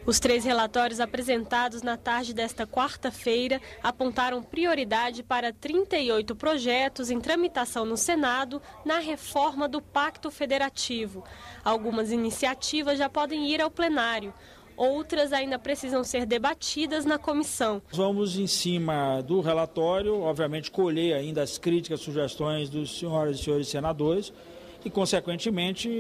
Os 3 relatórios apresentados na tarde desta quarta-feira apontaram prioridade para 38 projetos em tramitação no Senado na reforma do Pacto Federativo. Algumas iniciativas já podem ir ao plenário. Outras ainda precisam ser debatidas na comissão. Vamos, em cima do relatório, obviamente, colher ainda as críticas, sugestões dos senhoras e senhores senadores e, consequentemente,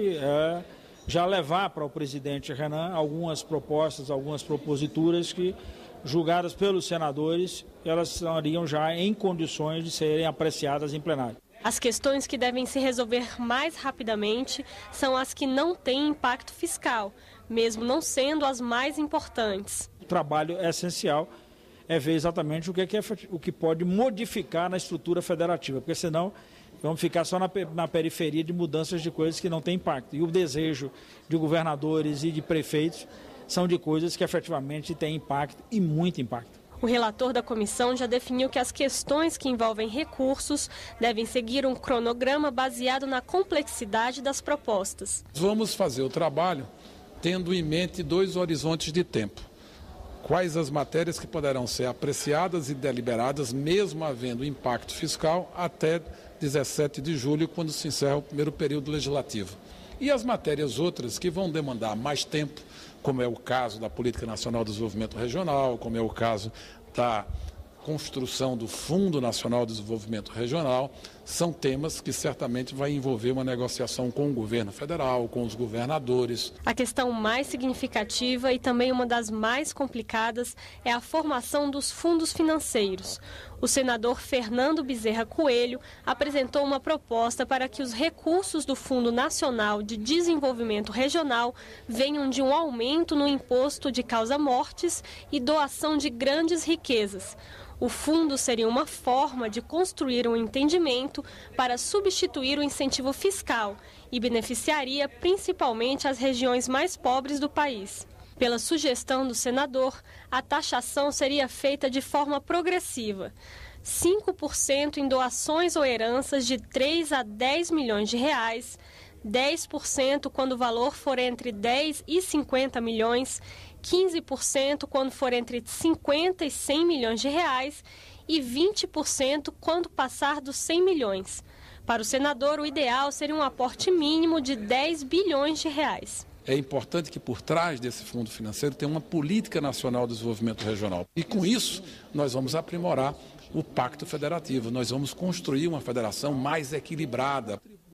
já levar para o presidente Renan algumas propostas, algumas proposituras que, julgadas pelos senadores, elas estariam já em condições de serem apreciadas em plenário. As questões que devem se resolver mais rapidamente são as que não têm impacto fiscal, mesmo não sendo as mais importantes. O trabalho essencial é ver exatamente o que pode modificar na estrutura federativa, porque senão vamos ficar só na periferia de mudanças de coisas que não têm impacto. E o desejo de governadores e de prefeitos são de coisas que efetivamente têm impacto e muito impacto. O relator da comissão já definiu que as questões que envolvem recursos devem seguir um cronograma baseado na complexidade das propostas. Vamos fazer o trabalho tendo em mente 2 horizontes de tempo. Quais as matérias que poderão ser apreciadas e deliberadas, mesmo havendo impacto fiscal, até 17 de julho, quando se encerra o primeiro período legislativo. E as matérias outras que vão demandar mais tempo, como é o caso da Política Nacional de Desenvolvimento Regional, como é o caso da construção do Fundo Nacional de Desenvolvimento Regional, são temas que certamente vai envolver uma negociação com o governo federal, com os governadores. A questão mais significativa e também uma das mais complicadas é a formação dos fundos financeiros. O senador Fernando Bezerra Coelho apresentou uma proposta para que os recursos do Fundo Nacional de Desenvolvimento Regional venham de um aumento no imposto de causa-mortes e doação de grandes riquezas. O fundo seria uma forma de construir um entendimento para substituir o incentivo fiscal e beneficiaria principalmente as regiões mais pobres do país. Pela sugestão do senador, a taxação seria feita de forma progressiva. 5% em doações ou heranças de 3 a 10 milhões de reais, 10% quando o valor for entre 10 e 50 milhões, 15% quando for entre 50 e 100 milhões de reais e 20% quando passar dos 100 milhões. Para o senador, o ideal seria um aporte mínimo de 10 bilhões de reais. É importante que por trás desse fundo financeiro tenha uma política nacional de desenvolvimento regional. E com isso, nós vamos aprimorar o Pacto Federativo, nós vamos construir uma federação mais equilibrada.